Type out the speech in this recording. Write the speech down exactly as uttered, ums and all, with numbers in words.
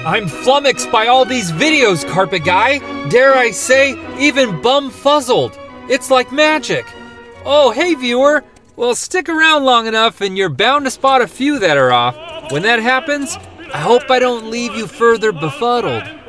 I'm flummoxed by all these videos, Carpet Guy. Dare I say, even bumfuzzled. It's like magic. Oh, hey viewer. Well, stick around long enough and you're bound to spot a few that are off. When that happens, I hope I don't leave you further befuddled.